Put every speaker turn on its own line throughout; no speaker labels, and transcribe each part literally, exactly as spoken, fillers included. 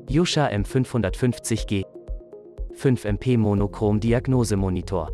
Yosha M fünfhundertfünfzig G fünf M P Monochrom Diagnosemonitor.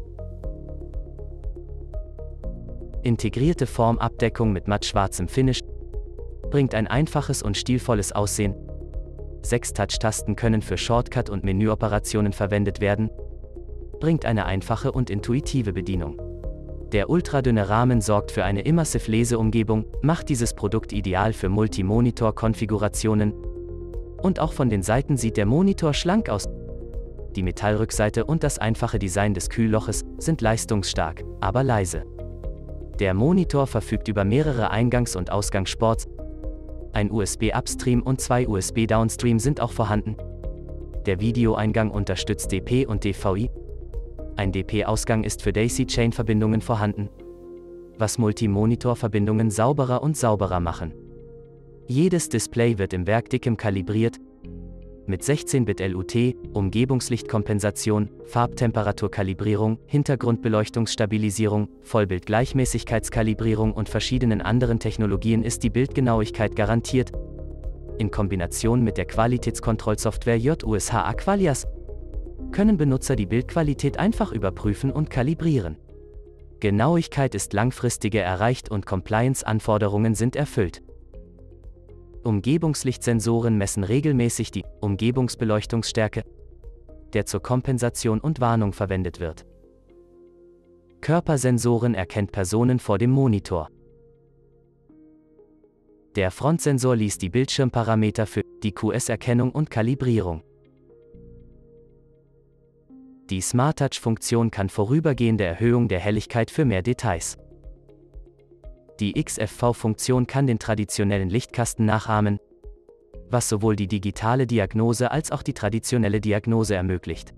Integrierte Formabdeckung mit mattschwarzem Finish bringt ein einfaches und stilvolles Aussehen. Sechs Touch-Tasten können für Shortcut- und Menüoperationen verwendet werden. Bringt eine einfache und intuitive Bedienung. Der ultradünne Rahmen sorgt für eine immersive Leseumgebung, macht dieses Produkt ideal für Multimonitor-Konfigurationen. Und auch von den Seiten sieht der Monitor schlank aus. Die Metallrückseite und das einfache Design des Kühlloches sind leistungsstark, aber leise. Der Monitor verfügt über mehrere Eingangs- und Ausgangsports. Ein U S B-Upstream und zwei U S B-Downstream sind auch vorhanden. Der Videoeingang unterstützt D P und D V I. Ein D P-Ausgang ist für Daisy-Chain-Verbindungen vorhanden, was Multimonitor-Verbindungen sauberer und sauberer machen. Jedes Display wird im Werk dickem kalibriert, mit sechzehn Bit L U T, Umgebungslichtkompensation, Farbtemperaturkalibrierung, Hintergrundbeleuchtungsstabilisierung, Vollbildgleichmäßigkeitskalibrierung und verschiedenen anderen Technologien ist die Bildgenauigkeit garantiert. In Kombination mit der Qualitätskontrollsoftware J U S H Aqualias können Benutzer die Bildqualität einfach überprüfen und kalibrieren. Genauigkeit ist langfristige erreicht und Compliance-Anforderungen sind erfüllt. Umgebungslichtsensoren messen regelmäßig die Umgebungsbeleuchtungsstärke, der zur Kompensation und Warnung verwendet wird. Körpersensoren erkennt Personen vor dem Monitor. Der Frontsensor liest die Bildschirmparameter für die Q S-Erkennung und Kalibrierung. Die Smart Touch-Funktion kann vorübergehende Erhöhung der Helligkeit für mehr Details. Die X F V-Funktion kann den traditionellen Lichtkasten nachahmen, was sowohl die digitale Diagnose als auch die traditionelle Diagnose ermöglicht.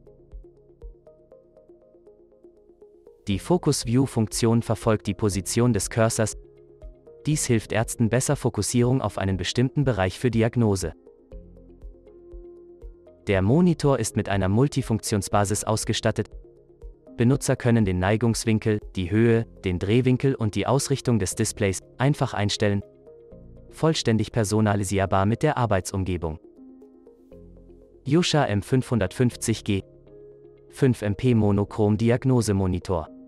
Die Focus View-Funktion verfolgt die Position des Cursors. Dies hilft Ärzten besser Fokussierung auf einen bestimmten Bereich für Diagnose. Der Monitor ist mit einer Multifunktionsbasis ausgestattet. Benutzer können den Neigungswinkel, die Höhe, den Drehwinkel und die Ausrichtung des Displays einfach einstellen. Vollständig personalisierbar mit der Arbeitsumgebung. Yosha M fünfhundertfünfzig G fünf M P Monochrom Diagnosemonitor.